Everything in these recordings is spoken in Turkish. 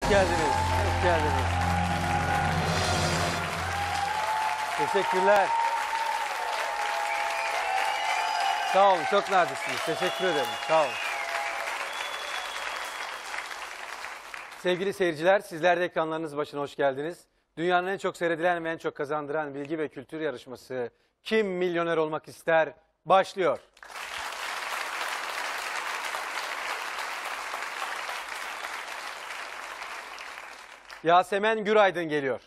Hoş geldiniz. Hoş geldiniz. Teşekkürler. Sağ olun. Çok naziksiniz. Teşekkür ederim. Sağ olun. Sevgili seyirciler, sizler de ekranlarınız başına hoş geldiniz. Dünyanın en çok seyredilen ve en çok kazandıran bilgi ve kültür yarışması Kim Milyoner Olmak İster başlıyor. Yasemen Güraydın geliyor.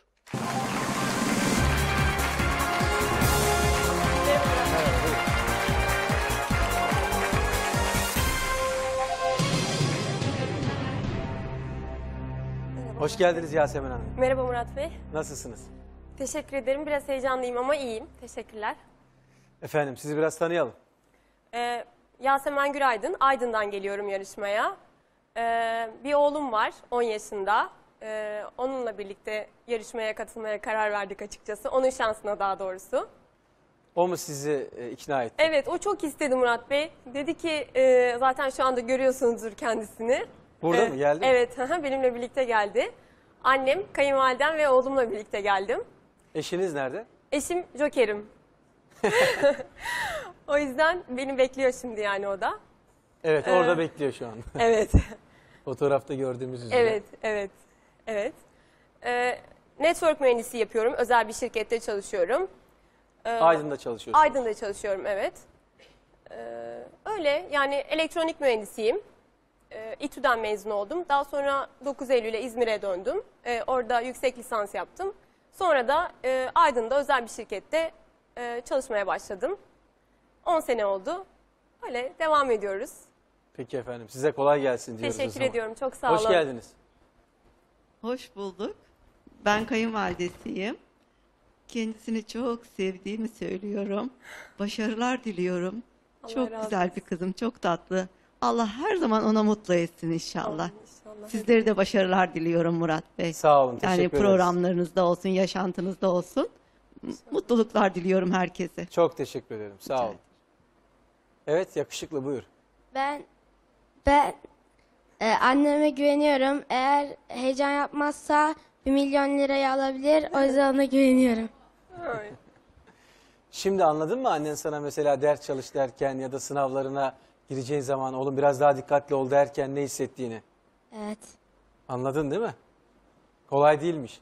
Hoş geldiniz Yasemen Hanım. Merhaba Murat Bey. Nasılsınız? Teşekkür ederim. Biraz heyecanlıyım ama iyiyim. Teşekkürler. Efendim sizi biraz tanıyalım. Yasemen Güraydın. Aydın'dan geliyorum yarışmaya. Bir oğlum var 10 yaşında. Onunla birlikte yarışmaya katılmaya karar verdik açıkçası. Onun şansına daha doğrusu. O mu sizi ikna etti? Evet, o çok istedi Murat Bey. Dedi ki zaten şu anda görüyorsunuzdur kendisini. Burada mı geldi? Evet, benimle birlikte geldi. Annem, kayınvalidem ve oğlumla birlikte geldim. Eşiniz nerede? Eşim Joker'im. O yüzden beni bekliyor şimdi yani o da. Evet, orada bekliyor şu an. Evet. Fotoğrafta gördüğümüz üzere. Evet. Network mühendisi yapıyorum. Özel bir şirkette çalışıyorum. Aydın'da çalışıyorsunuz. Aydın'da çalışıyorum, evet. Öyle yani elektronik mühendisiyim. İTÜ'den mezun oldum. Daha sonra 9 Eylül'e İzmir'e döndüm. Orada yüksek lisans yaptım. Sonra da Aydın'da özel bir şirkette çalışmaya başladım. 10 sene oldu. Öyle devam ediyoruz. Peki efendim, size kolay gelsin diyoruz. Teşekkür ediyorum, çok sağ olun. Hoş geldiniz. Hoş bulduk. Ben kayınvalidesiyim. Kendisini çok sevdiğimi söylüyorum. Başarılar diliyorum. Allah Çok razı güzel bir kızım, çok tatlı. Allah her zaman ona mutlu etsin inşallah. İnşallah. Sizlere de başarılar diliyorum Murat Bey. Sağ olun, teşekkür Yani ederiz. programlarınızda olsun, yaşantınızda olsun. Mutluluklar diliyorum herkese. Çok teşekkür ederim, sağ Rica olun. Evet, yakışıklı, buyur. Ben anneme güveniyorum. Eğer heyecan yapmazsa 1 milyon lirayı alabilir. O yüzden ona güveniyorum. Evet. Şimdi anladın mı annen sana mesela ders çalış derken ya da sınavlarına gireceğin zaman oğlum biraz daha dikkatli ol derken ne hissettiğini? Evet. Anladın değil mi? Kolay değilmiş.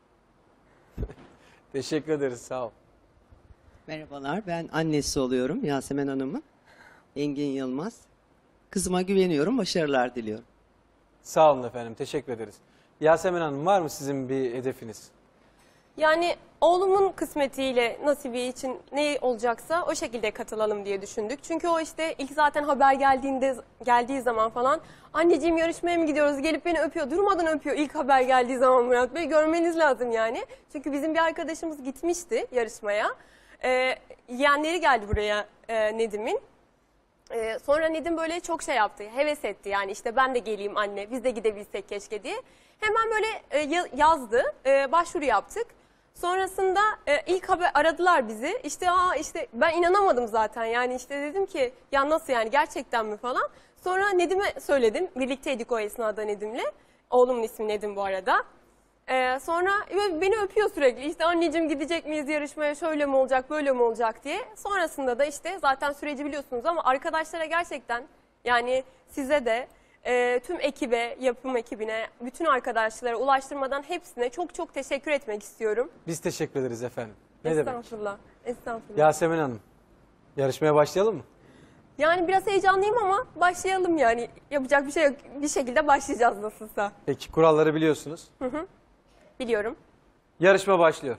Teşekkür ederiz, sağ ol. Merhabalar, ben annesi oluyorum Yasemen Hanım'ın. Engin Yılmaz. Kızıma güveniyorum, başarılar diliyorum. Sağ olun efendim, teşekkür ederiz. Yasemen Hanım, var mı sizin bir hedefiniz? Yani oğlumun kısmetiyle nasibi için ne olacaksa o şekilde katılalım diye düşündük. Çünkü o işte ilk zaten haber geldiği zaman falan anneciğim yarışmaya mı gidiyoruz, gelip beni öpüyor, durmadan öpüyor ilk haber geldiği zaman. Murat Bey, görmeniz lazım yani. Çünkü bizim bir arkadaşımız gitmişti yarışmaya. Yeğenleri geldi buraya Nedim'in. Sonra Nedim böyle çok şey yaptı, heves etti yani işte ben de geleyim anne, biz de gidebilsek keşke diye. Hemen böyle yazdı, başvuru yaptık. Sonrasında ilk haber aradılar bizi. İşte ben inanamadım zaten yani işte dedim ki ya nasıl yani gerçekten mi falan. Sonra Nedim'e söyledim, birlikteydik o esnada Nedim'le. Oğlumun ismi Nedim bu arada. Sonra beni öpüyor sürekli işte anneciğim gidecek miyiz yarışmaya, şöyle mi olacak böyle mi olacak diye. Sonrasında da işte zaten süreci biliyorsunuz ama arkadaşlara gerçekten yani size de tüm ekibe, yapım ekibine, bütün arkadaşlara ulaştırmadan hepsine çok çok teşekkür etmek istiyorum. Biz teşekkür ederiz efendim. Ne demek? Estağfurullah. Estağfurullah. Yasemen Hanım, yarışmaya başlayalım mı? Yani biraz heyecanlıyım ama başlayalım yani. Yapacak bir şey yok. Bir şekilde başlayacağız nasılsa. Peki, kuralları biliyorsunuz. Biliyorum. Yarışma başlıyor.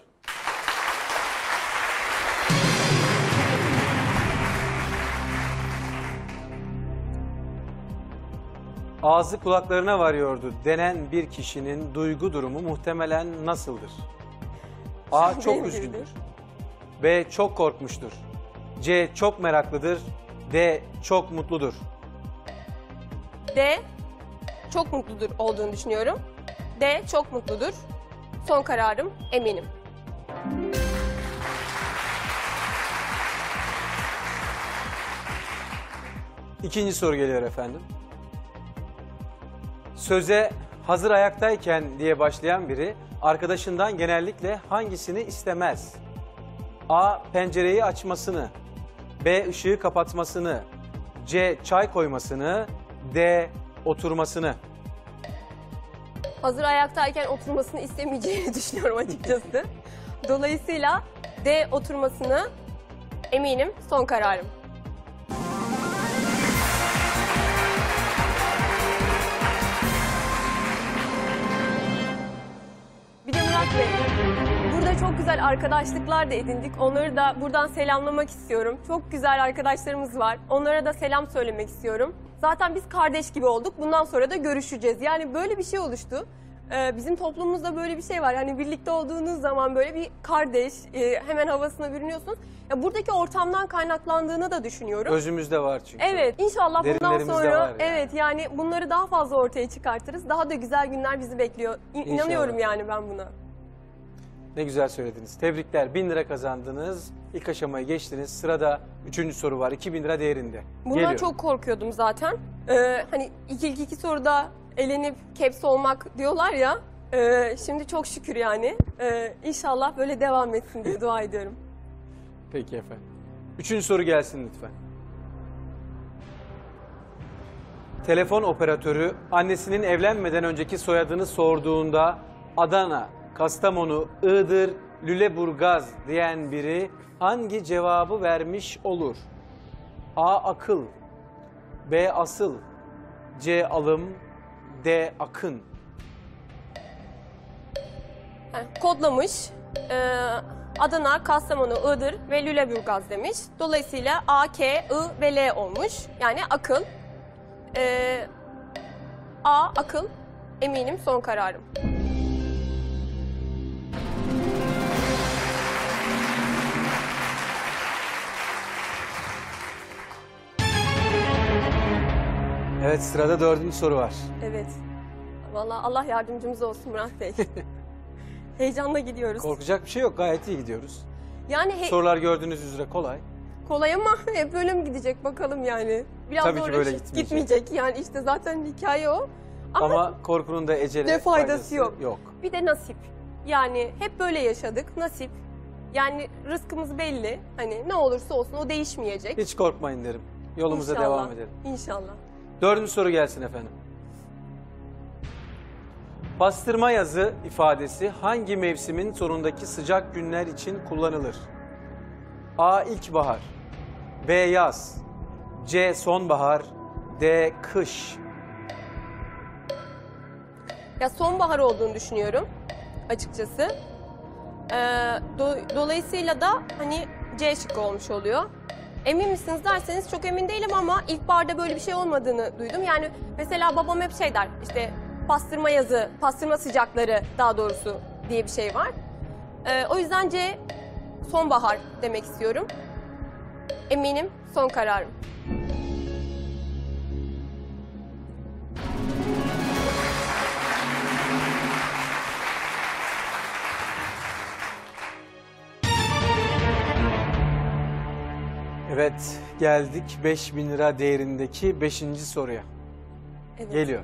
Ağzı kulaklarına varıyordu denen bir kişinin duygu durumu muhtemelen nasıldır? A. Çok üzgündür. B. Çok korkmuştur. C. Çok meraklıdır. D. Çok mutludur. D. Çok mutludur olduğunu düşünüyorum. D. Çok mutludur. Son kararım, eminim. İkinci soru geliyor efendim. Söze Hazır ayaktayken diye başlayan biri arkadaşından genellikle hangisini istemez? A. Pencereyi açmasını, B. Işığı kapatmasını, C. Çay koymasını, D. Oturmasını. Hazır ayaktayken oturmasını istemeyeceğini düşünüyorum açıkçası. Dolayısıyla D oturmasını eminim son kararım. Bir de Murat Bey, burada çok güzel arkadaşlıklar da edindik. Onları da buradan selamlamak istiyorum. Çok güzel arkadaşlarımız var. Onlara da selam söylemek istiyorum. Zaten biz kardeş gibi olduk. Bundan sonra da görüşeceğiz. Yani böyle bir şey oluştu. Bizim toplumumuzda böyle bir şey var. Hani birlikte olduğunuz zaman böyle bir kardeş, hemen havasına bürünüyorsunuz. Ya buradaki ortamdan kaynaklandığını da düşünüyorum. Özümüzde var çünkü. Evet, inşallah bundan Derinlerimizde sonra var yani. evet yani bunları daha fazla ortaya çıkartırız. Daha da güzel günler bizi bekliyor. İnanıyorum İnşallah. yani ben buna. Ne güzel söylediniz. Tebrikler. 1000 lira kazandınız. İlk aşamayı geçtiniz. Sırada 3. soru var. 2000 lira değerinde. Bundan Geliyor. çok korkuyordum zaten. Hani ilk iki soruda elenip caps olmak diyorlar ya. Şimdi çok şükür yani. İnşallah böyle devam etsin diye dua ediyorum. Peki efendim. 3. soru gelsin lütfen. Telefon operatörü annesinin evlenmeden önceki soyadını sorduğunda Adana, Kastamonu, Iğdır, Lüleburgaz diyen biri hangi cevabı vermiş olur? A. Akıl, B. Asıl, C. Alım, D. Akın. Kodlamış. Adana, Kastamonu, Iğdır ve Lüleburgaz demiş. Dolayısıyla A, K, I ve L olmuş. Yani akıl. A, akıl. Eminim son kararım. Evet, sırada 4. soru var. Evet. Vallahi Allah yardımcımız olsun Murat Bey. Heyecanla gidiyoruz. Korkacak bir şey yok. Gayet iyi gidiyoruz. Yani Sorular gördüğünüz üzere kolay. kolay ama hep böyle mi gidecek bakalım yani. Biraz Tabii ki sonra böyle hiç gitmeyecek. gitmeyecek. Yani işte zaten hikaye o. Ama Korkunun da ecele ne faydası yok. Bir de nasip. Yani hep böyle yaşadık. Nasip. Yani rızkımız belli. Hani ne olursa olsun o değişmeyecek. Hiç korkmayın derim. Yolumuza İnşallah. devam edelim. İnşallah. 4. soru gelsin efendim. Pastırma yazı ifadesi hangi mevsimin sonundaki sıcak günler için kullanılır? A. İlkbahar, B. Yaz, C. Sonbahar, D. Kış. Ya sonbahar olduğunu düşünüyorum açıkçası. Dolayısıyla da hani C şıkkı olmuş oluyor. Emin misiniz derseniz çok emin değilim ama ilkbaharda böyle bir şey olmadığını duydum. Yani mesela babam hep şey der işte pastırma yazı, pastırma sıcakları daha doğrusu diye bir şey var. O yüzden C sonbahar demek istiyorum. Eminim son kararım. Evet, geldik 5000 lira değerindeki 5. soruya. Evet. Geliyor.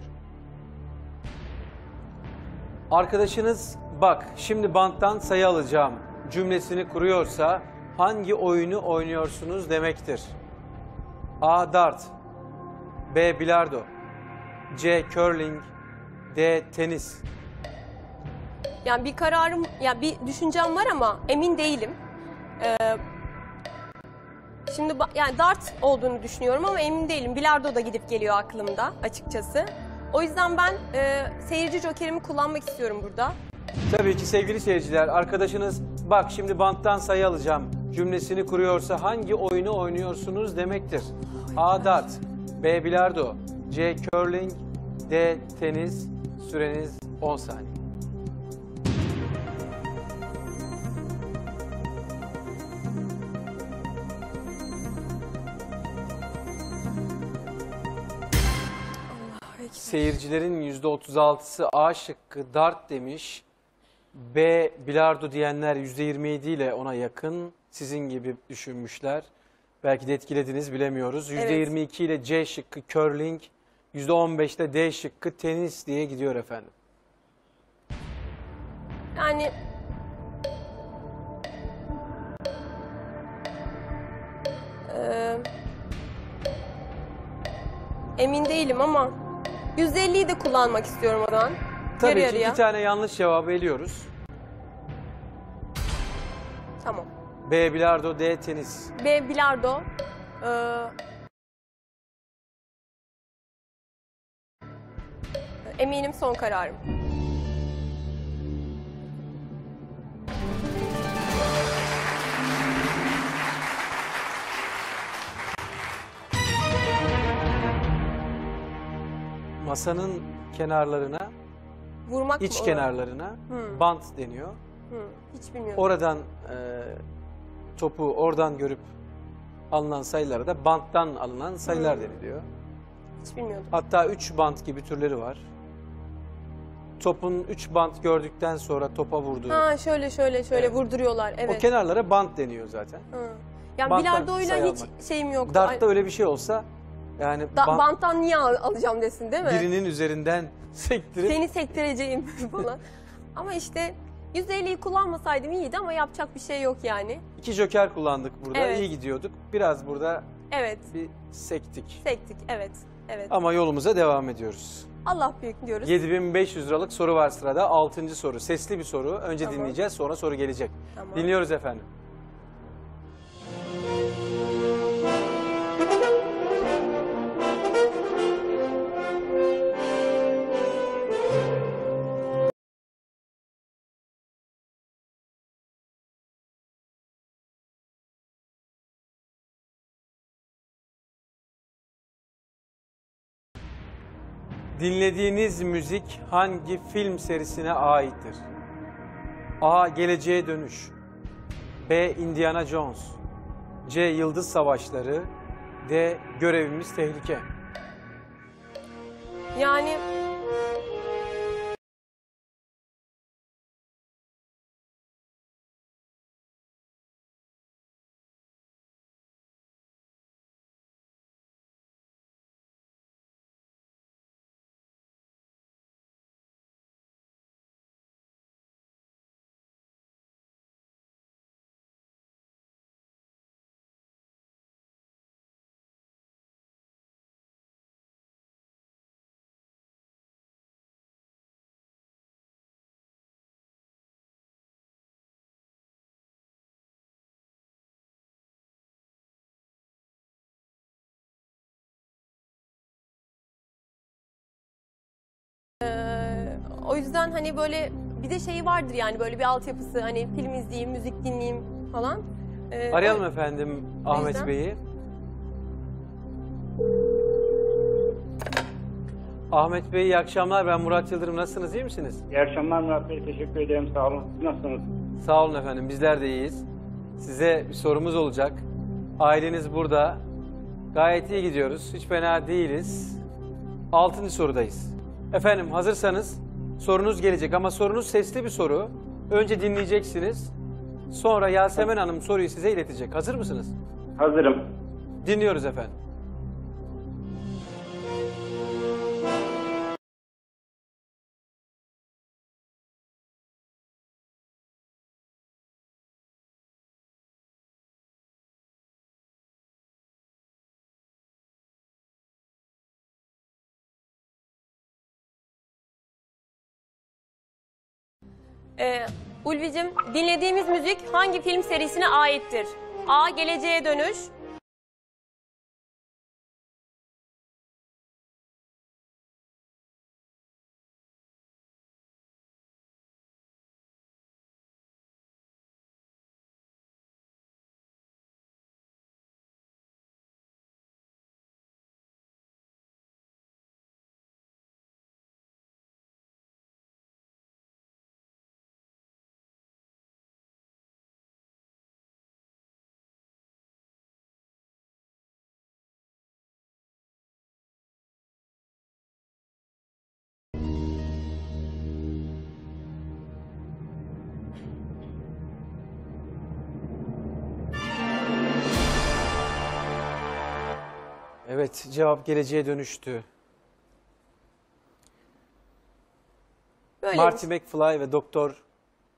Arkadaşınız bak şimdi banttan sayı alacağım cümlesini kuruyorsa hangi oyunu oynuyorsunuz demektir? A. Dart, B. Bilardo, C. Curling, D. Tenis. Yani bir kararım, ya bir düşüncem var ama emin değilim. Şimdi yani dart olduğunu düşünüyorum ama emin değilim. Bilardo da gidip geliyor aklımda açıkçası. O yüzden ben seyirci jokerimi kullanmak istiyorum burada. Tabii ki sevgili seyirciler, arkadaşınız bak şimdi banttan sayı alacağım cümlesini kuruyorsa hangi oyunu oynuyorsunuz demektir? A. Dart, B. Bilardo, C. Curling, D. Tenis. Süreniz 10 saniye. Seyircilerin %36'sı A şıkkı dart demiş. B bilardo diyenler %27 ile ona yakın. Sizin gibi düşünmüşler. Belki de etkilediniz bilemiyoruz. %22 ile C şıkkı curling, %15 ile D şıkkı tenis diye gidiyor efendim. Yani emin değilim ama %50'yi de kullanmak istiyorum o zaman. Tabii Yarı ki yarıya. 2 tane yanlış cevabı eliyoruz. Tamam. B. Bilardo, D. Tenis. B. Bilardo. Eminim son kararım. Masanın kenarlarına, Vurmak iç mı olur? kenarlarına bant deniyor. Hiç bilmiyorum. Oradan topu oradan görüp alınan sayılara da banttan alınan sayılar deniliyor. Hiç bilmiyordum. Hatta 3 bant gibi türleri var. Topun 3 bant gördükten sonra topa vurduğu. Ha şöyle Evet. vurduruyorlar. O Evet. kenarlara bant deniyor zaten. Hı. Yani Banttan bilardoyla sayı hiç almak. şeyim yoktu. Dart'ta öyle bir şey olsa yani Banttan niye alacağım desin değil mi? birinin üzerinden sektirip Seni sektireceğim falan. Ama işte %50'yi kullanmasaydım iyiydi ama yapacak bir şey yok yani. 2 joker kullandık burada. Evet. İyi gidiyorduk. Biraz burada Evet. bir sektik. Sektik. Evet. Evet. Ama yolumuza devam ediyoruz. Allah büyük diyoruz. 7500 liralık soru var sırada. 6. soru. Sesli bir soru. Önce Tamam. dinleyeceğiz, sonra soru gelecek. Tamam. Dinliyoruz efendim. Dinlediğiniz müzik hangi film serisine aittir? A. Geleceğe Dönüş. B. Indiana Jones. C. Yıldız Savaşları. D. Görevimiz Tehlike. Yani o yüzden hani böyle bir de şey vardır yani böyle bir altyapısı hani film izleyeyim, müzik dinleyeyim falan. Arayalım efendim Ahmet yüzden- Bey'i. Ahmet Bey iyi akşamlar. Ben Murat Yıldırım. Nasılsınız? İyi misiniz? İyi akşamlar Murat Bey. Teşekkür ederim. Sağ olun. Siz nasılsınız? Sağ olun efendim. Bizler de iyiyiz. Size bir sorumuz olacak. Aileniz burada. Gayet iyi gidiyoruz. Hiç fena değiliz. 6. sorudayız. Efendim hazırsanız sorunuz gelecek ama sorunuz sesli bir soru. Önce dinleyeceksiniz. Sonra Yasemin Hanım soruyu size iletecek. Hazır mısınız? Hazırım. Dinliyoruz efendim. Ulvi'cim dinlediğimiz müzik hangi film serisine aittir? A. Geleceğe Dönüş. Evet, cevap geleceğe dönüştü. Böyle Marty McFly ve Doktor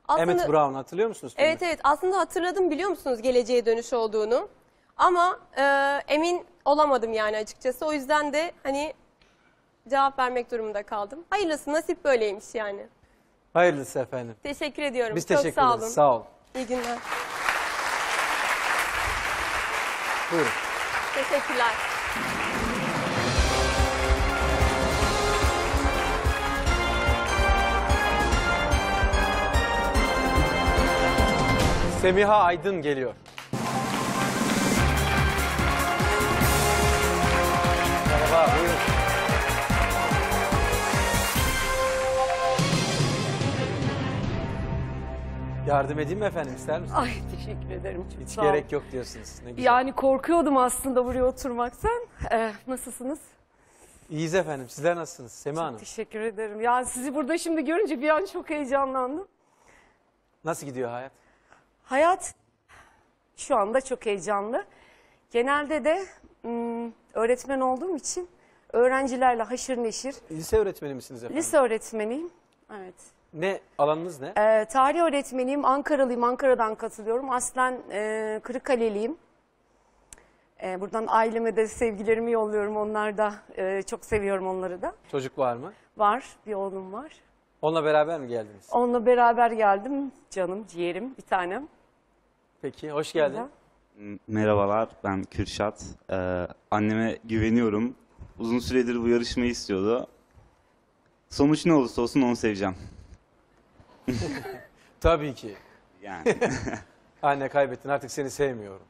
Emmett Brown hatırlıyor musunuz? filmi? Evet evet, aslında hatırladım, biliyor musunuz geleceğe dönüş olduğunu. Ama emin olamadım yani açıkçası. O yüzden de hani cevap vermek durumunda kaldım. Hayırlısı, nasip böyleymiş yani. Hayırlısı efendim. Teşekkür ediyorum. Biz Çok teşekkür sağ ederiz. olun. Sağ ol. İyi günler. Buyurun. Teşekkürler. Semiha Aydın geliyor. Merhaba, buyurun. Yardım edeyim mi efendim, ister misiniz? Ay teşekkür ederim. Çok Hiç sağ ol. gerek yok diyorsunuz. Ne güzel. Yani korkuyordum aslında buraya oturmaktan. Nasılsınız? İyiyiz efendim. Sizler nasılsınız Semiha Hanım? Teşekkür ederim. Yani sizi burada şimdi görünce bir an çok heyecanlandım. Nasıl gidiyor hayat? Hayat şu anda çok heyecanlı. Genelde de öğretmen olduğum için öğrencilerle haşır neşir. Lise öğretmeni misiniz efendim? Lise öğretmeniyim. Evet. Ne, alanınız ne? Tarih öğretmeniyim. Ankaralıyım. Ankara'dan katılıyorum. Aslen Kırıkkaleliyim. Buradan aileme de sevgilerimi yolluyorum. Onlar da çok seviyorum onları da. Çocuk var mı? Var. Bir oğlum var. Onunla beraber mi geldiniz? Onunla beraber geldim. Canım, ciğerim, bir tanem. Peki, hoş geldin. Merhabalar, ben Kürşat. Anneme güveniyorum. Uzun süredir bu yarışmayı istiyordu. Sonuç ne olursa olsun onu seveceğim. Tabii ki. Yani. Anne, kaybettin, artık seni sevmiyorum.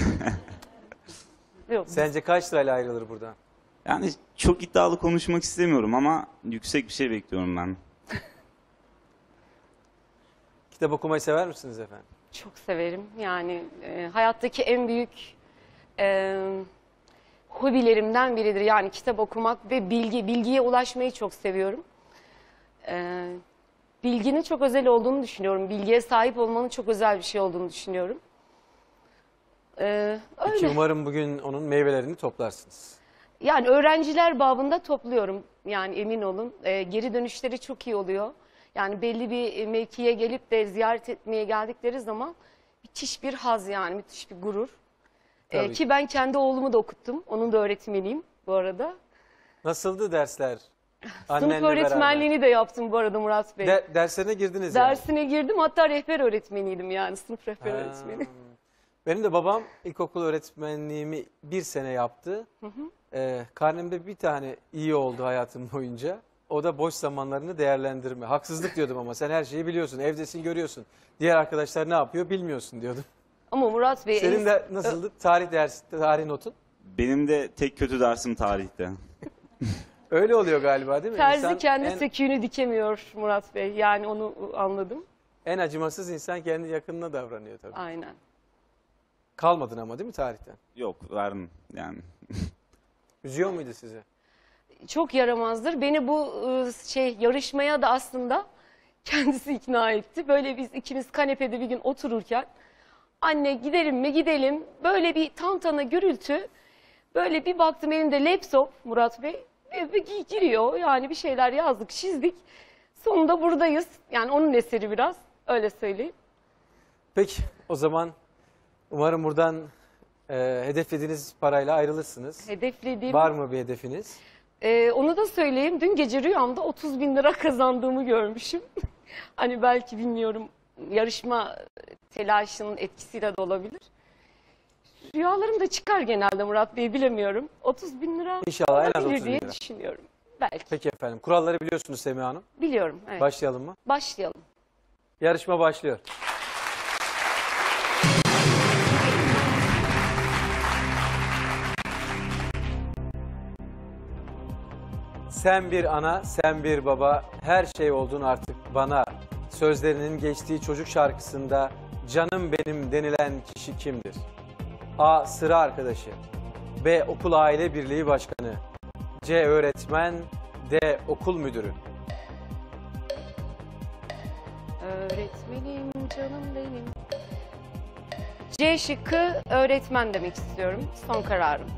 Yok, Sence kaç lirayla ayrılır buradan? Yani çok iddialı konuşmak istemiyorum ama yüksek bir şey bekliyorum ben. Kitap okumayı sever misiniz efendim? çok severim. Yani hayattaki en büyük hobilerimden biridir. Yani kitap okumak ve bilgiye ulaşmayı çok seviyorum. Bilginin çok özel olduğunu düşünüyorum. Bilgiye sahip olmanın çok özel bir şey olduğunu düşünüyorum. Peki, Öyle. umarım bugün onun meyvelerini toplarsınız. Yani öğrenciler babında topluyorum. Yani emin olun. Geri dönüşleri çok iyi oluyor. Yani belli bir mevkiye gelip de ziyaret etmeye geldikleri zaman müthiş bir haz, yani müthiş bir gurur. Tabii. Ki ben kendi oğlumu da okuttum. Onun da öğretmeniyim bu arada. Nasıldı dersler? Sınıf Annenle öğretmenliğini de yaptım bu arada Murat Bey. Derslerine girdiniz yani. Dersine girdim, hatta rehber öğretmeniydim, yani sınıf rehber Ha. öğretmeni. Benim de babam ilkokul öğretmenliğimi 1 sene yaptı. Karnemde bir tane iyi oldu hayatım boyunca. O da boş zamanlarını değerlendirme. Haksızlık diyordum ama sen her şeyi biliyorsun. Evdesin, görüyorsun. Diğer arkadaşlar ne yapıyor bilmiyorsun diyordum. Ama Murat Bey, Senin de nasıldı tarih notun? Benim de tek kötü dersim tarihte. Öyle oluyor galiba, değil mi? terzi İnsan kendi en, söküğünü dikemiyor Murat Bey. Yani onu anladım. en acımasız insan kendi yakınına davranıyor tabii. Aynen. Kalmadın ama değil mi tarihten? Yok, verdim yani. Üzüyor muydu sizi? Çok yaramazdır. Beni bu yarışmaya da aslında kendisi ikna etti. Böyle biz ikimiz kanepede bir gün otururken, anne gidelim mi gidelim, böyle bir tantana gürültü, böyle bir baktım elinde laptop Murat Bey, bir giriyor, yani bir şeyler yazdık çizdik, sonunda buradayız. Yani onun eseri biraz, öyle söyleyeyim. Peki, o zaman umarım buradan hedeflediğiniz parayla ayrılırsınız. Hedeflediğim, Var mı bir hedefiniz? onu da söyleyeyim, dün gece rüyamda 30.000 lira kazandığımı görmüşüm. Hani belki bilmiyorum, yarışma telaşının etkisiyle de olabilir. Rüyalarım da çıkar genelde Murat Bey, bilemiyorum. 30.000 lira İnşallah en az olabilir 30.000 diye lira. düşünüyorum. Belki. Peki efendim. Kuralları biliyorsunuz Semiha Hanım. Biliyorum. Evet. Başlayalım mı? Başlayalım. Yarışma başlıyor. Sen bir ana, sen bir baba, her şey oldun artık bana. Sözlerinin geçtiği çocuk şarkısında canım benim denilen kişi kimdir? A. Sıra arkadaşı. B. Okul aile birliği başkanı. C. Öğretmen. D. Okul müdürü. Öğretmenim, canım benim. C şıkkı öğretmen demek istiyorum. Son kararım.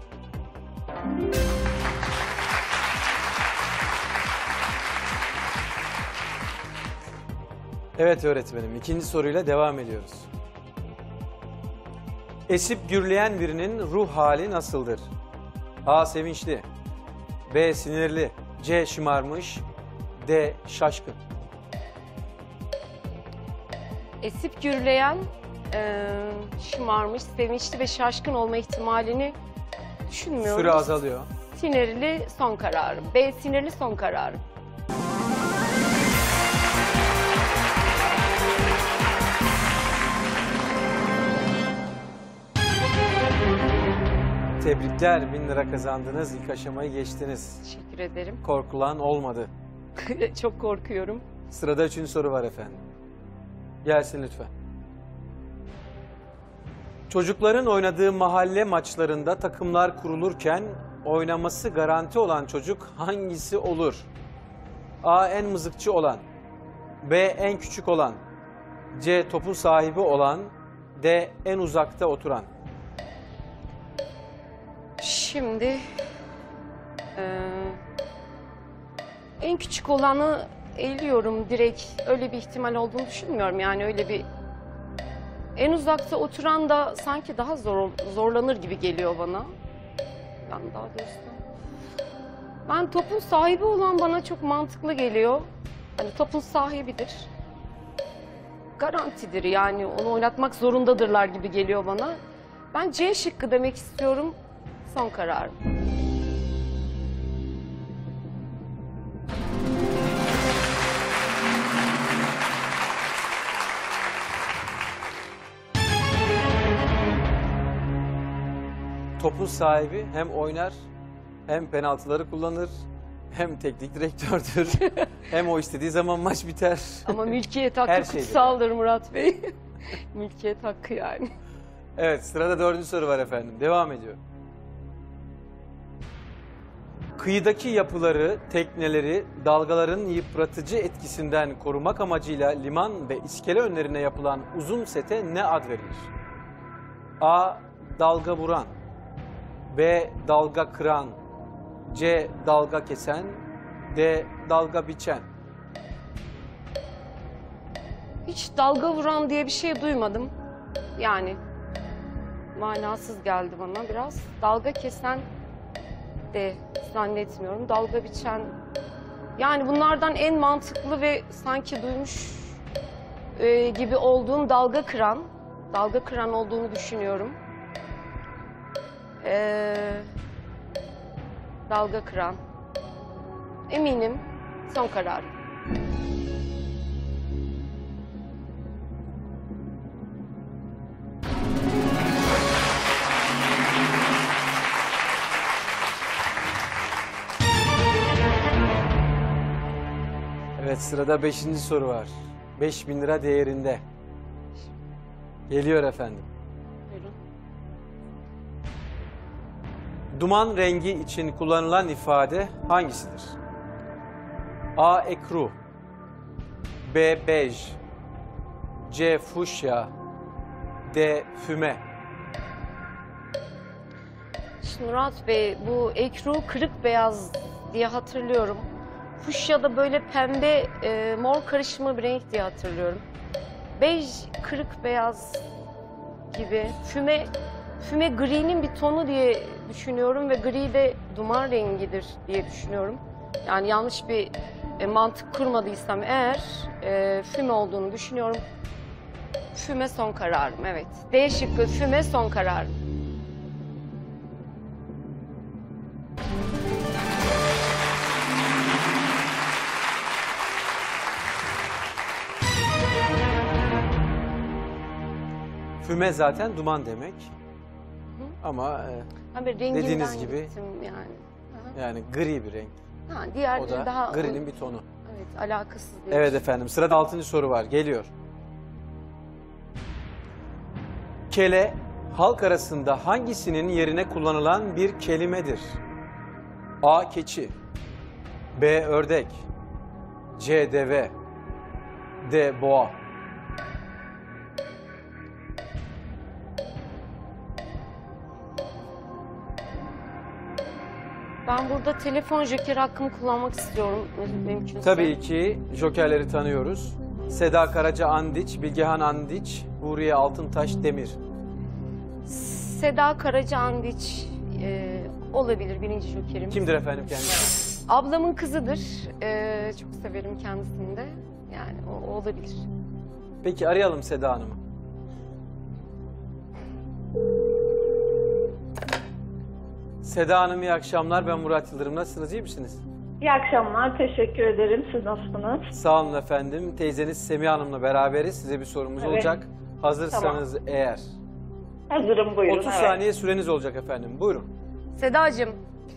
Evet öğretmenim, ikinci soruyla devam ediyoruz. Esip gürleyen birinin ruh hali nasıldır? A. Sevinçli, B. Sinirli, C. Şımarmış, D. Şaşkın. Esip gürleyen, şımarmış, sevinçli ve şaşkın olma ihtimalini düşünmüyorum. Süre azalıyor. Sinirli son kararım. B. Sinirli son kararım. Tebrikler, 1000 lira kazandınız, ilk aşamayı geçtiniz. Teşekkür ederim. Korkulan olmadı. Çok korkuyorum. Sırada 3. soru var efendim. Gelsin lütfen. Çocukların oynadığı mahalle maçlarında takımlar kurulurken oynaması garanti olan çocuk hangisi olur? A. En mızıkçı olan, B. En küçük olan, C. Topun sahibi olan, D. En uzakta oturan. Şimdi en küçük olanı eliyorum direkt. Öyle bir ihtimal olduğunu düşünmüyorum. Yani öyle bir en uzakta oturan da sanki daha zorlanır gibi geliyor bana. Ben daha doğrusu ben topun sahibi olan bana çok mantıklı geliyor. Hani topun sahibidir. Garantidir yani onu oynatmak zorundadırlar gibi geliyor bana. Ben C şıkkı demek istiyorum. Son kararım. Topun sahibi hem oynar, hem penaltıları kullanır, hem teknik direktördür, hem o istediği zaman maç biter. Ama mülkiyet Her hakkı şeydir. kutsaldır Murat Bey. Mülkiyet hakkı yani. Evet, sırada 4. soru var efendim. Devam ediyor. Kıyıdaki yapıları, tekneleri dalgaların yıpratıcı etkisinden korumak amacıyla liman ve iskele önlerine yapılan uzun sete ne ad verilir? A. Dalga vuran, B. Dalga kıran, C. Dalga kesen, D. Dalga biçen. Hiç dalga vuran diye bir şey duymadım. Yani manasız geldi bana biraz. Dalga kesen de zannetmiyorum. Dalga biçen. Yani bunlardan en mantıklı ve sanki duymuş gibi olduğum dalga kıran. Dalga kıran olduğunu düşünüyorum. Dalga kıran. Eminim. Son kararım. Evet, sırada 5. soru var. 5000 lira değerinde. Geliyor efendim. Buyurun. Duman rengi için kullanılan ifade hangisidir? A. Ekru, B. Bej, C. Fuşya, D. Füme. Şimdi Murat Bey, bu ekru kırık beyaz diye hatırlıyorum. Fuşya da böyle pembe, mor karışımı bir renk diye hatırlıyorum. Bej, kırık beyaz gibi. Füme gri'nin bir tonu diye düşünüyorum ve gri de duman rengidir diye düşünüyorum. Yani yanlış bir mantık kurmadıysam eğer füme olduğunu düşünüyorum. Füme son kararım, evet. D şıkkı, füme son kararım. Füme zaten duman demek. Ama Ben bir renginden dediğiniz gibi gittim yani. Aha. yani gri bir renk. Ha, diğer O da daha gri'nin bir tonu. evet, alakasız diye. Evet efendim, sırada 6. soru var. Geliyor. Kele, halk arasında hangisinin yerine kullanılan bir kelimedir? A. Keçi, B. Ördek, C. Deve, D. Boğa. Ben burada telefon joker hakkımı kullanmak istiyorum mümkünse. Tabii ki jokerleri tanıyoruz. Seda Karaca Andiç, Bilgehan Andiç, Huriye Altıntaş Demir. Seda Karaca Andiç olabilir birinci jokerim. Kimdir efendim kendisi? Ablamın kızıdır. Çok severim kendisini de. Yani o olabilir. Peki arayalım Seda Hanım'ı. Seda Hanım iyi akşamlar. Ben Murat Yıldırım. Nasılsınız? İyi misiniz? İyi akşamlar, teşekkür ederim. Siz nasılsınız? Sağ olun efendim. Teyzeniz Semiha Hanım'la beraberiz. Size bir sorumuz Evet. olacak. Hazırsanız eğer. Hazırım, buyurun. 30 evet. saniye süreniz olacak efendim. Buyurun. Sedacığım,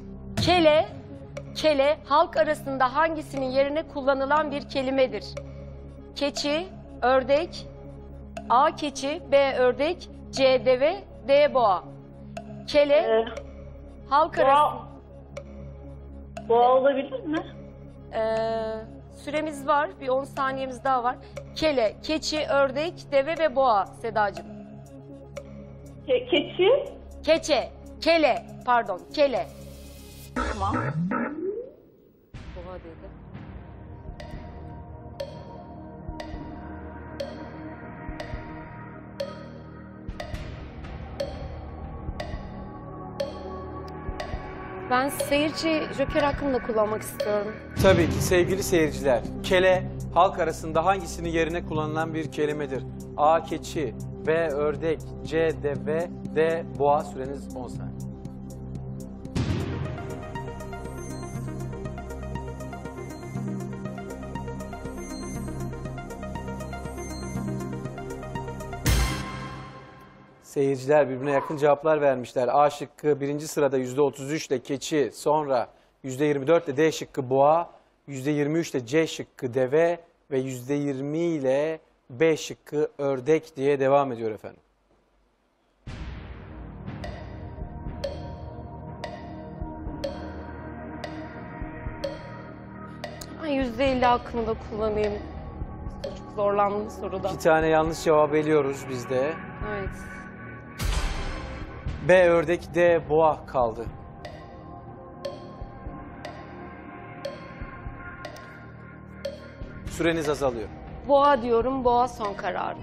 kele halk arasında hangisinin yerine kullanılan bir kelimedir? Keçi, ördek, A keçi, B ördek, C deve, D boğa. Kele Ee, halk arasında... Boğa olabilir mi? Süremiz var, bir 10 saniyemiz daha var. Kele, keçi, ördek, deve ve boğa Sedacığım. Keçi. Kele. Tamam. Boğa dedi. Ben seyirci joker hakkını da kullanmak istiyorum. Tabii ki sevgili seyirciler. Kele halk arasında hangisinin yerine kullanılan bir kelimedir? A. Keçi, B. Ördek, C. Deve, D. Boğa. Süreniz 10 saniye. Seyirciler birbirine yakın cevaplar vermişler. A şıkkı birinci sırada %33 ile keçi, sonra %24 ile D şıkkı boğa, %23 ile C şıkkı deve ve %20 ile B şıkkı ördek diye devam ediyor efendim. Ben %50 hakkını da kullanayım. Çok zorlandım soruda. 2 tane yanlış cevap eliyoruz biz de. Evet. B ördek, D boğa kaldı. Süreniz azalıyor. Boğa diyorum, boğa son kararım.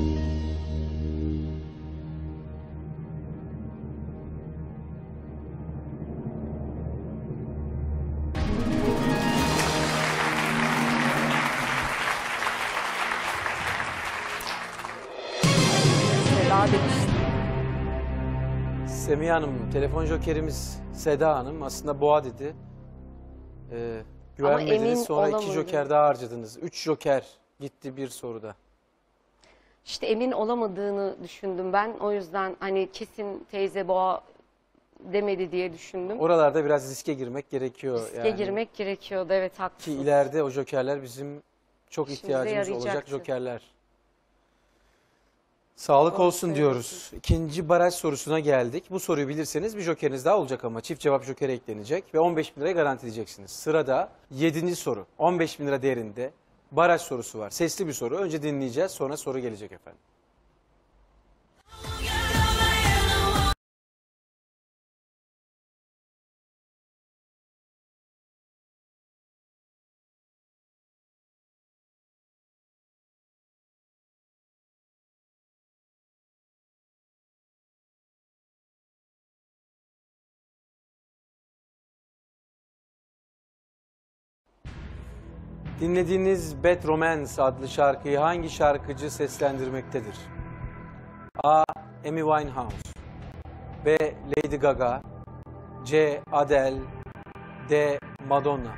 Seda demiştim. Semiha Hanım, telefon jokerimiz Seda Hanım aslında boğa dedi. emin Güvenmediniz, sonra 2 olamadım. joker daha harcadınız. 3 joker gitti bir soruda. İşte emin olamadığını düşündüm ben. O yüzden hani kesin teyze boğa demedi diye düşündüm. Oralarda biraz riske girmek gerekiyor. Riske girmek gerekiyordu. Evet Ki haklısın. ileride o jokerler bizim çok İşimize ihtiyacımız olacak yarayacaktır. jokerler. Sağlık olsun diyoruz. İkinci baraj sorusuna geldik. Bu soruyu bilirseniz bir jokeriniz daha olacak ama çift cevap jokeri eklenecek ve 15 bin lirayı garantileyeceksiniz. Sırada 7. soru. 15 bin lira değerinde baraj sorusu var. Sesli bir soru. Önce dinleyeceğiz, sonra soru gelecek efendim. Dinlediğiniz Bad Romance adlı şarkıyı hangi şarkıcı seslendirmektedir? A. Amy Winehouse, B. Lady Gaga, C. Adele, D. Madonna.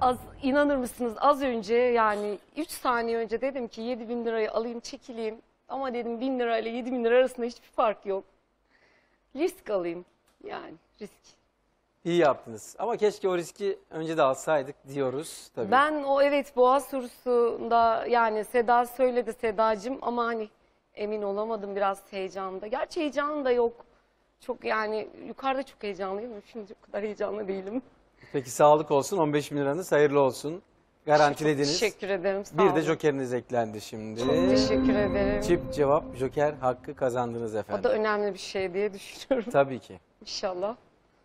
inanır mısınız az önce yani 3 saniye önce dedim ki 7.000 lirayı alayım çekileyim. Ama dedim 1.000 lirayla 7.000 lira arasında hiçbir fark yok. Risk alayım yani risk. İyi yaptınız. Ama keşke o riski önce de alsaydık diyoruz tabii. Ben o evet Boğaz sorusunda yani Seda söyledi Sedacığım ama hani emin olamadım biraz heyecanda. Gerçi heyecanım da yok. Çok yani yukarıda çok heyecanlıyım. Şimdi o kadar heyecanlı değilim. Peki sağlık olsun. 15.000 liranız hayırlı olsun. Garantilediniz. Teşekkür ederim. Sağ Bir olun. de jokeriniz eklendi şimdi. Çok teşekkür ederim. Çift cevap joker hakkı kazandınız O efendim. da önemli bir şey diye düşünüyorum. Tabii ki. İnşallah.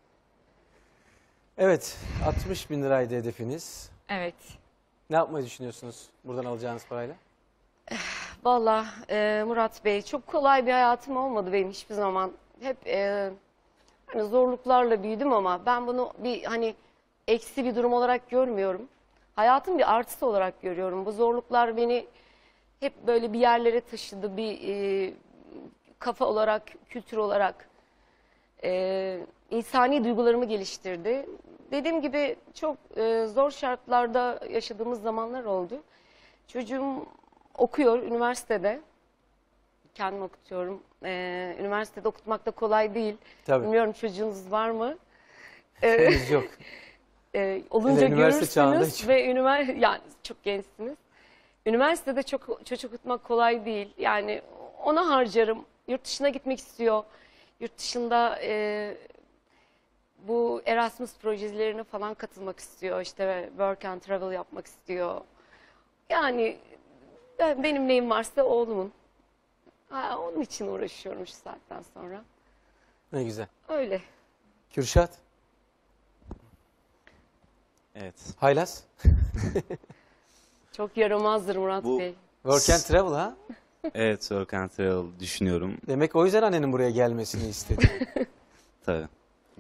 Evet 60.000 liraydı hedefiniz. Evet. Ne yapmayı düşünüyorsunuz buradan alacağınız parayla? Vallahi Murat Bey çok kolay bir hayatım olmadı benim hiçbir zaman. Hep hani zorluklarla büyüdüm ama ben bunu bir hani eksi bir durum olarak görmüyorum. Hayatın bir artısı olarak görüyorum. Bu zorluklar beni hep böyle bir yerlere taşıdı. Bir kafa olarak, kültür olarak insani duygularımı geliştirdi. Dediğim gibi çok zor şartlarda yaşadığımız zamanlar oldu. Çocuğum okuyor üniversitede. Kendim okutuyorum. Üniversitede okutmak da kolay değil. Tabii. Bilmiyorum çocuğunuz var mı? Henüz yok. Olunca üniversite çağında görürsünüz hiç. ve yani çok gençsiniz. Üniversitede çocuk okutmak kolay değil. Yani ona harcarım. Yurt dışına gitmek istiyor. Yurt dışında bu Erasmus projelerine falan katılmak istiyor. İşte work and travel yapmak istiyor. Yani benim neyim varsa oğlumun. Onun için uğraşıyorum şu saatten sonra. Ne güzel. Öyle. Kürşat, Evet. haylaz. Çok yaramazdır Murat Bu- Bey. Work and travel ha? Evet, work and travel düşünüyorum. Demek o yüzden annenin buraya gelmesini istedi. Tabii.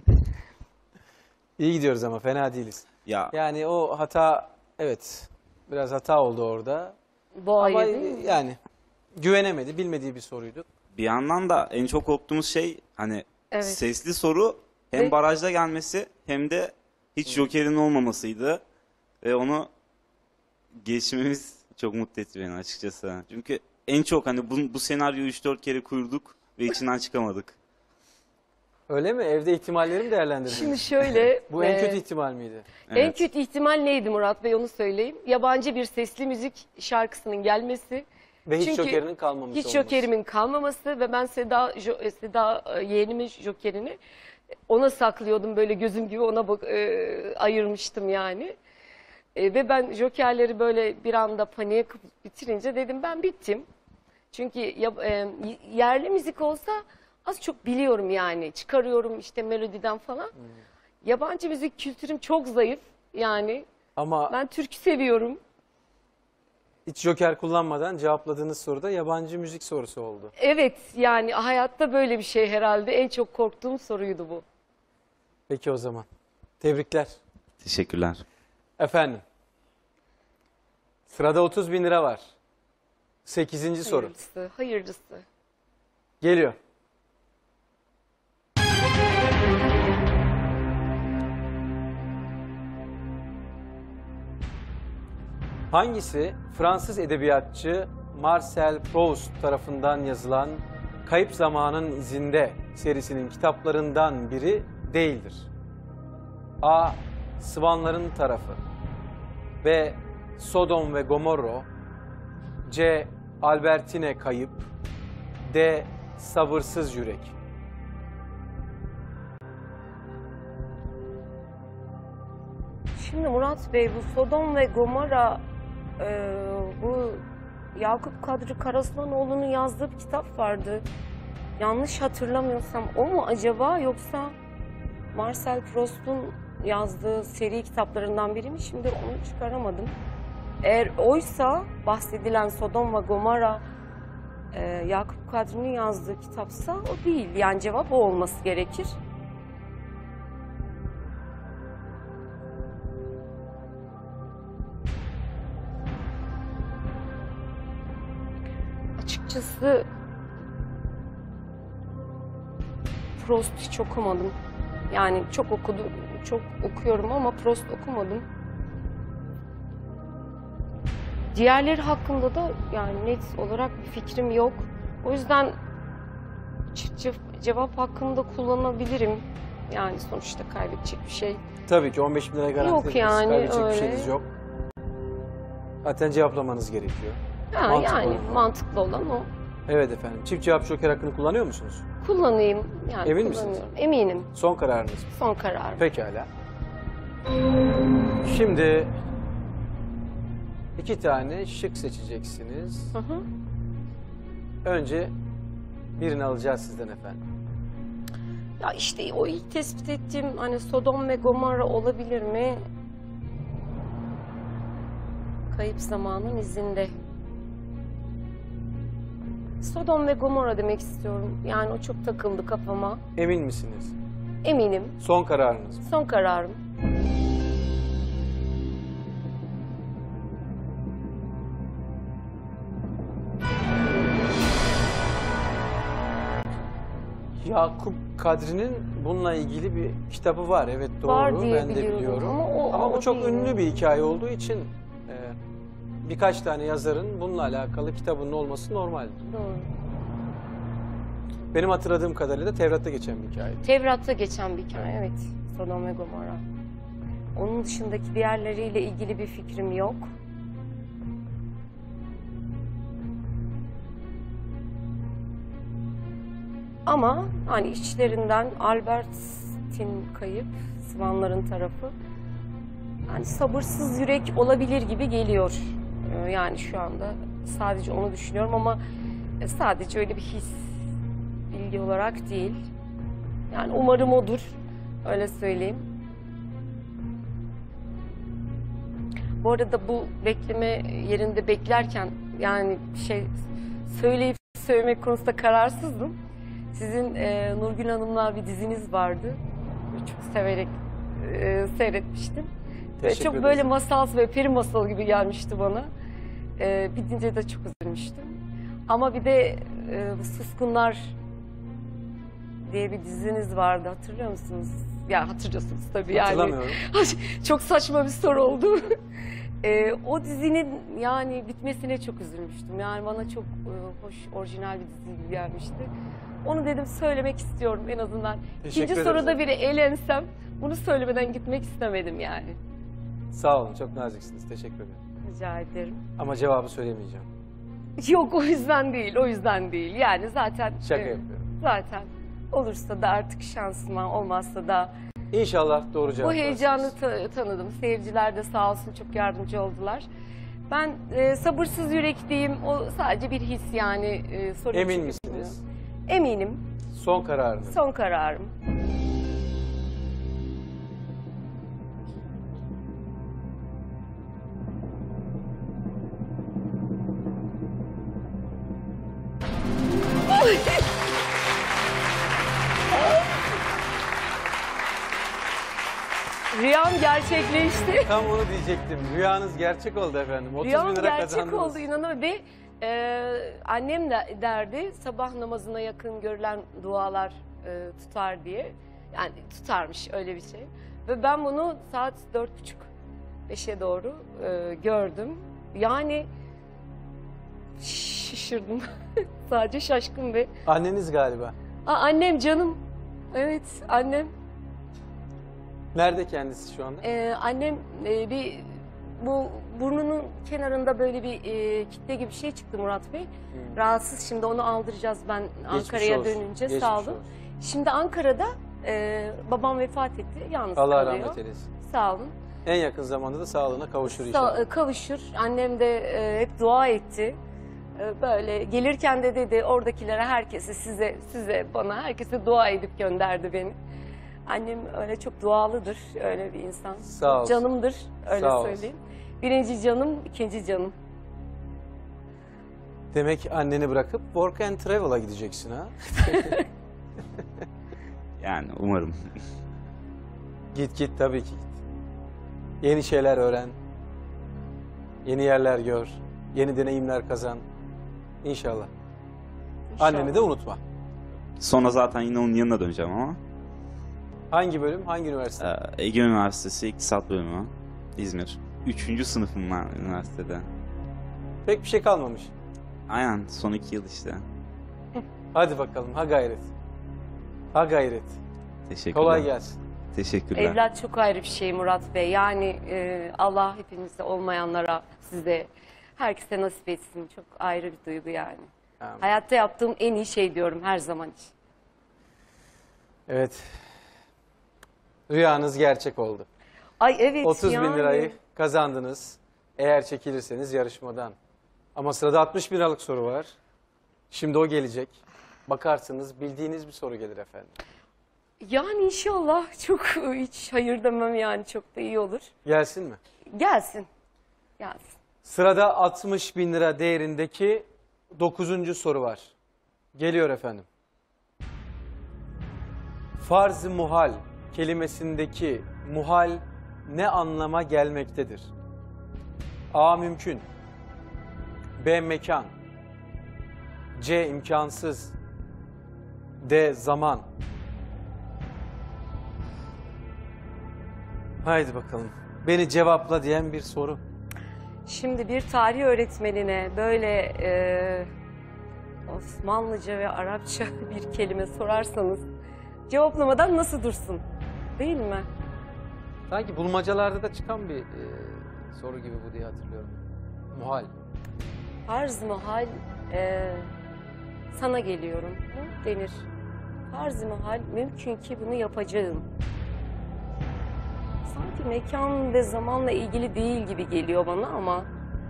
İyi gidiyoruz ama fena değiliz. Ya Yani o hata evet biraz hata oldu orada. Boğayı Ama değil mi? yani güvenemedi, bilmediği bir soruydu. bir yandan da en çok korktuğumuz şey hani Evet. sesli soru hem Ve- barajda gelmesi hem de hiç jokerin olmamasıydı. Ve onu geçmemiz çok mutlu etti beni açıkçası. Çünkü en çok hani bu senaryoyu 3-4 kere kurduk ve içinden çıkamadık. Öyle mi? Evde ihtimalleri mi değerlendirdiniz? Şimdi şöyle. Bu en e, kötü ihtimal miydi? En Evet. kötü ihtimal neydi Murat Bey onu söyleyeyim. Yabancı bir sesli müzik şarkısının gelmesi. Ve hiç Çünkü jokerinin kalmaması Hiç olması. jokerimin kalmaması ve ben Seda yeğenimin jokerini ona saklıyordum böyle gözüm gibi ona ayırmıştım yani. Ve ben jokerleri böyle bir anda paniğe kapıp bitirince dedim ben bittim. Çünkü yerli müzik olsa az çok biliyorum yani çıkarıyorum işte melodiden falan. Yabancı müzik kültürüm çok zayıf yani Ama ben türkü seviyorum. hiç joker kullanmadan cevapladığınız soruda yabancı müzik sorusu oldu. Evet yani hayatta böyle bir şey herhalde en çok korktuğum soruydu bu. Peki o zaman. Tebrikler. Teşekkürler. Efendim. Sırada 30.000 lira var. 8. soru. Hayırlısı, hayırlısı. Geliyor. Hangisi Fransız edebiyatçı Marcel Proust tarafından yazılan Kayıp Zamanın İzinde serisinin kitaplarından biri değildir? A. Sıvanların Tarafı, B. Sodom ve Gomorra, C. Albertine Kayıp, D. Sabırsız Yürek. Şimdi Murat Bey bu Sodom ve Gomorra bu Yakup Kadri Karaslanoğlu'nun yazdığı bir kitap vardı. Yanlış hatırlamıyorsam o mu acaba yoksa Marcel Proust'un yazdığı seri kitaplarından biri mi? Şimdi onu çıkaramadım. Eğer oysa bahsedilen Sodom ve Gomorra Yakup Kadri'nin yazdığı kitapsa o değil. Yani cevap o olması gerekir. Açıkçası Proust hiç okumadım. Yani çok okuyorum ama Proust okumadım. Diğerleri hakkında da yani net olarak bir fikrim yok. O yüzden çift cevap hakkında kullanabilirim. Yani sonuçta kaybedecek bir şey. Tabii ki 15 bin lira garanti Yok ederiz. yani, Kaybedecek bir öyle. şeyiniz yok. Zaten cevaplamanız gerekiyor. Ha, Mantıklı yani olan. mantıklı olan o. Evet efendim. Çift cevap joker hakkını kullanıyor musunuz? Kullanayım. Yani Emin misiniz? kullanıyorum. Eminim. Son kararınız mı? Son karar. Pekala. Şimdi 2 tane şık seçeceksiniz. Hı hı. Önce birini alacağız sizden efendim. Ya işte o ilk tespit ettiğim hani Sodom ve Gomorra olabilir mi? Kayıp zamanın izinde. Sodom ve Gomorra demek istiyorum. Yani o çok takıldı kafama. Emin misiniz? Eminim. Son kararınız mı? Son kararım. Yakup Kadri'nin bununla ilgili bir kitabı var. Evet doğru. Var diye ben de biliyorum biliyorum. ama bu o çok değil. ünlü bir hikaye olduğu için birkaç tane yazarın bununla alakalı kitabının olması normaldir. Doğru. Benim hatırladığım kadarıyla Tevrat'ta geçen bir hikaye. Tevrat'ta geçen bir hikaye, evet. Sodom ve Gomorra. Onun dışındaki diğerleriyle ilgili bir fikrim yok. Ama hani içlerinden Albert'in kayıp, Svanların tarafı. Yani sabırsız yürek olabilir gibi geliyor. Yani şu anda sadece onu düşünüyorum ama sadece öyle bir his, bilgi olarak değil. Yani umarım odur. Öyle söyleyeyim. Bu arada bu bekleme yerinde beklerken yani bir şey söyleyip söylemek konusunda kararsızdım. Sizin Nurgül Hanım'la bir diziniz vardı. Çok severek seyretmiştim. Ve Teşekkür çok ederiz. böyle masalsı ve peri masalı gibi gelmişti bana. Bitince de çok üzülmüştüm. Ama bir de bu Suskunlar diye bir diziniz vardı, hatırlıyor musunuz? Ya hatırlıyorsunuz tabii yani. Hatırlamıyorum. Çok saçma bir soru oldu. O dizinin yani bitmesine çok üzülmüştüm. Yani bana çok hoş, orijinal bir dizi gibi gelmişti. Onu dedim söylemek istiyorum en azından. Teşekkür İkinci ederiz. soruda biri eğlensem bunu söylemeden gitmek istemedim yani. Sağ olun, çok naziksiniz. Teşekkür ederim. Rica ederim. Ama cevabı söylemeyeceğim. Yok o yüzden değil, o yüzden değil. Yani zaten... Şaka yapıyorum. Zaten olursa da artık şansıma, olmazsa da... İnşallah doğru cevap Bu heyecanı versiniz. tanıdım. Seyirciler de sağ olsun çok yardımcı oldular. Ben sabırsız yürekliyim. O sadece bir his yani. Soru Emin için misiniz? bilmiyorum. Eminim. Son kararınız. Son kararım. Rüyam gerçekleşti. Tam onu diyecektim. Rüyanız gerçek oldu efendim. 30 Rüyam bin lira gerçek kazandınız. oldu inanamıyorum. Ve annem de derdi sabah namazına yakın görülen dualar tutar diye. Yani tutarmış öyle bir şey. Ve ben bunu saat 4:30-5'e doğru gördüm. Yani şaşırdım. Sadece şaşkın ve... Anneniz galiba. Annem canım. Evet annem. Nerede kendisi şu anda? Annem bir bu burnunun kenarında böyle bir kitle gibi bir şey çıktı Murat Bey. Rahatsız, şimdi onu aldıracağız ben Ankara'ya olsun. dönünce. Geçmiş Sağ olun. olsun. Şimdi Ankara'da babam vefat etti. Yalnız Allah kalıyor. rahmet eylesin. Sağ olun. En yakın zamanda da sağlığına kavuşur inşallah. Kavuşur. Annem de hep dua etti. Böyle gelirken de dedi oradakilere, herkese, size, bana, herkese dua edip gönderdi beni. Annem öyle çok dualıdır, öyle bir insan. Sağ olsun. Canımdır, öyle Sağ olsun. söyleyeyim. Birinci canım, ikinci canım. Demek anneni bırakıp work and travel'a gideceksin ha? Yani umarım. Git tabii ki git. Yeni şeyler öğren. Yeni yerler gör. Yeni deneyimler kazan. İnşallah. Anneni de unutma. Sonra zaten yine onun yanına döneceğim ama. Hangi bölüm? Hangi üniversite? Ege Üniversitesi İktisat Bölümü, İzmir. 3. sınıfım ben üniversitede. Pek bir şey kalmamış. Aynen son 2 yıl işte. Hadi bakalım, ha gayret. Ha gayret. Teşekkürler. Kolay gelsin. Teşekkürler. Evlat çok ayrı bir şey Murat Bey. Yani Allah hepimizde olmayanlara, size, herkese nasip etsin. Çok ayrı bir duygu yani. Amin. Hayatta yaptığım en iyi şey diyorum her zaman için. Evet. Rüyanız gerçek oldu. Ay evet 30 bin yani. lirayı kazandınız. Eğer çekilirseniz yarışmadan. Ama sırada 60 bin liralık soru var. Şimdi o gelecek. Bakarsınız bildiğiniz bir soru gelir efendim. Yani inşallah çok hiç hayır demem yani çok da iyi olur. Gelsin mi? Gelsin. Gelsin. Sırada 60 bin lira değerindeki 9. soru var. Geliyor efendim. Farz-ı muhal kelimesindeki muhal ne anlama gelmektedir? A. Mümkün. B. Mekan. C. imkansız. D. Zaman. Haydi bakalım. Beni cevapla diyen bir soru. Şimdi bir tarih öğretmenine böyle Osmanlıca ve Arapça bir kelime sorarsanız cevaplamadan nasıl dursun? Değil mi? Sanki bulmacalarda da çıkan bir soru gibi bu diye hatırlıyorum. Muhal. Farz muhal sana geliyorum denir. Farz muhal mümkün ki bunu yapacağım. Sanki mekan ve zamanla ilgili değil gibi geliyor bana ama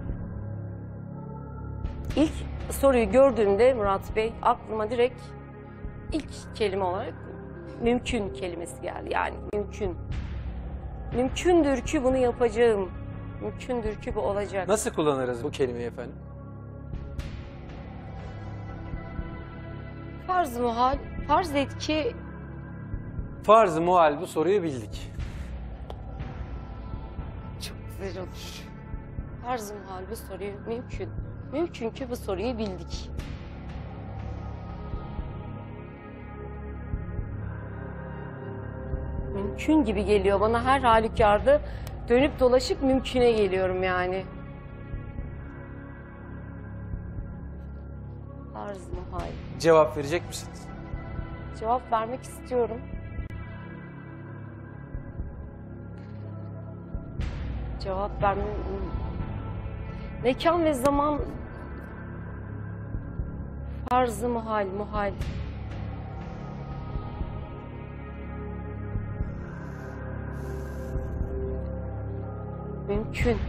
ilk soruyu gördüğümde Murat Bey aklıma direkt ilk kelime olarak mümkün kelimesi geldi. Yani mümkün. Mümkündür ki bunu yapacağım. Mümkündür ki bu olacak. Nasıl kullanırız bu kelimeyi efendim? Farz muhal, farz et ki Farz-ı muhal bu soruyu bildik. çok güzel olur. Farz muhal bu soruyu mümkün. Mümkün ki bu soruyu bildik. Mümkün gibi geliyor bana her halükarda dönüp dolaşıp mümküne geliyorum yani. Farz muhal. Cevap verecek misiniz? Cevap vermek istiyorum. Cevap vermem... Mekan ve zaman... Farz-ı muhal, muhal. Mümkün.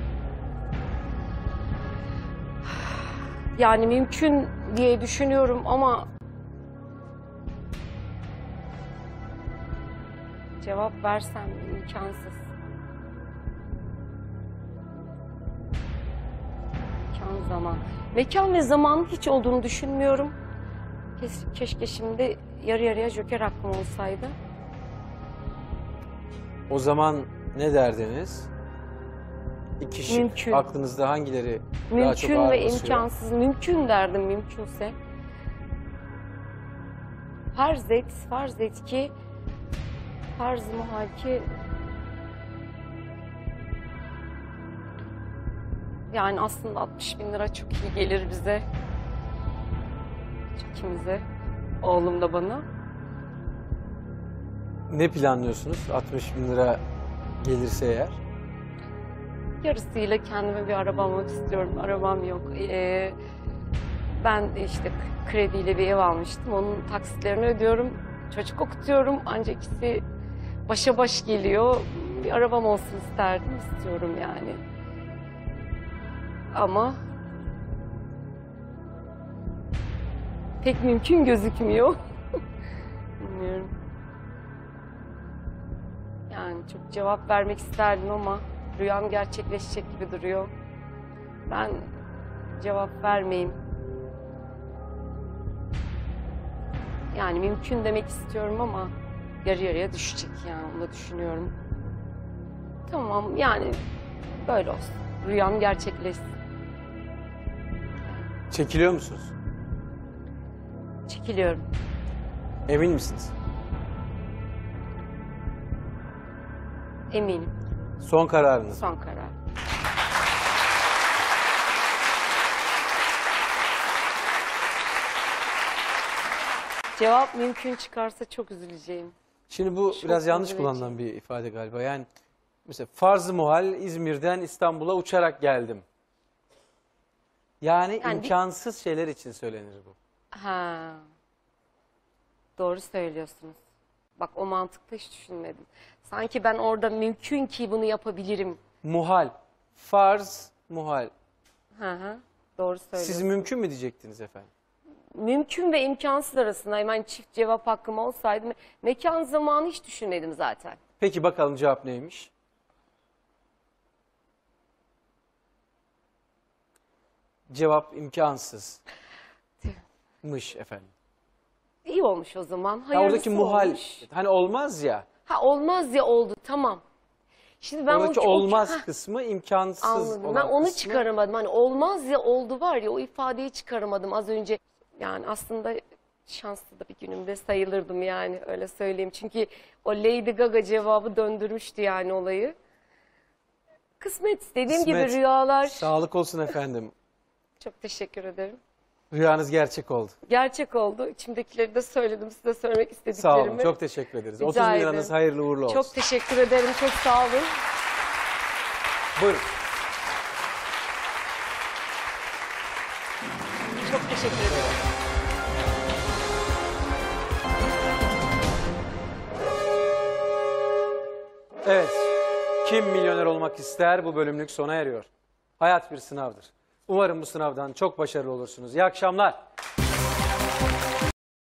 Yani mümkün diye düşünüyorum ama... Cevap versem imkansız. Mekan, zaman. Mekan ve zaman hiç olduğunu düşünmüyorum. Keşke şimdi yarı yarıya joker hakkım olsaydı. O zaman ne derdiniz? İki şık. Mümkün. Aklınızda hangileri daha çok Mümkün ağır ve basıyor? imkansız. Mümkün derdim mümkünse. Farz et ki farz-ı muhal ki yani aslında 60 bin lira çok iyi gelir bize. İkimize. Oğlum da bana. Ne planlıyorsunuz? 60 bin lira gelirse eğer. Yarısıyla kendime bir araba almak istiyorum. Arabam yok. Ben işte krediyle bir ev almıştım. Onun taksitlerini ödüyorum. Çocuk okutuyorum. Ancak ikisi başa baş geliyor. Bir arabam olsun istiyorum yani. Ama pek mümkün gözükmüyor. Bilmiyorum. Yani çok cevap vermek isterdim ama rüyam gerçekleşecek gibi duruyor. Ben cevap vermeyeyim. Yani mümkün demek istiyorum ama yarı yarıya düşecek yani onu da düşünüyorum. Tamam yani böyle olsun. Rüyam gerçekleşsin. Çekiliyor musunuz? Çekiliyorum. Emin misiniz? Eminim. Son kararınız. Son karar. Cevap mümkün çıkarsa çok üzüleceğim. Şimdi bu Çok biraz yanlış üzücü. kullanılan bir ifade galiba. Yani mesela farz-ı muhal İzmir'den İstanbul'a uçarak geldim. Yani Yani imkansız şeyler için söylenir bu. Ha. Doğru söylüyorsunuz. Bak o mantıkla hiç düşünmedim. Sanki ben orada mümkün ki bunu yapabilirim. Muhal. Farz, muhal. Hı hı. Doğru söylüyorsunuz. Siz mümkün mü diyecektiniz efendim? Mümkün ve imkansız arasında hemen çift cevap hakkım olsaydı mekan zamanı hiç düşünmedim zaten. Peki bakalım cevap neymiş? Cevap imkansızmış efendim. İyi olmuş o zaman. Ya Hayırlısı oradaki muhal, olmuş. hani olmaz ya. Ha olmaz ya oldu tamam. Şimdi ben Oradaki olmaz kısmı imkansız anladım. olan Ben onu kısmı. çıkaramadım. Hani olmaz ya oldu var ya o ifadeyi çıkaramadım az önce. Yani aslında şanslı da bir günümde sayılırdım yani öyle söyleyeyim. Çünkü o Lady Gaga cevabı döndürmüştü yani olayı. Kısmet dediğim gibi Kısmet. rüyalar. Sağlık olsun efendim. Çok teşekkür ederim. Rüyanız gerçek oldu. Gerçek oldu. İçimdekileri de söyledim. Size söylemek Sağ istediklerimi. olun. Çok teşekkür ederiz. Rica 30 bin ederim. liranız hayırlı uğurlu olsun. Çok teşekkür ederim. Çok sağ olun. Buyurun. Çok teşekkür ederim. Evet. Kim milyoner olmak ister? Bu bölümlük sona eriyor. Hayat bir sınavdır. Umarım bu sınavdan çok başarılı olursunuz. İyi akşamlar.